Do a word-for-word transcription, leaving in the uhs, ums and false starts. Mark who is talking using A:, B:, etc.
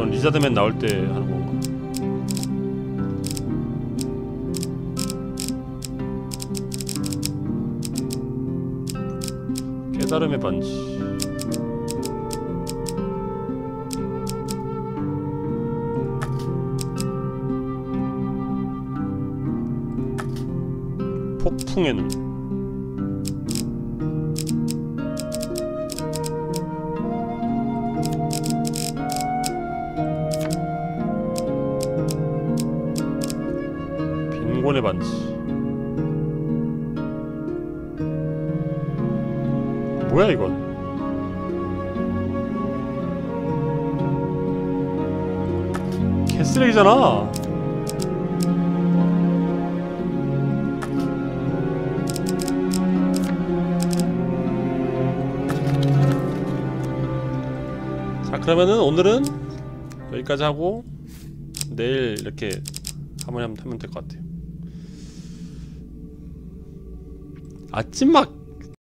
A: 이건 리자드맨 나올 때 하는 건가? 깨달음의 반지. 폭풍의 눈. 빈곤의 반지. 뭐야 이건? 개쓰레기잖아. 자, 그러면은 오늘은 여기까지 하고 내일 이렇게 한번 하면 될 것 같아요. 아, 찐막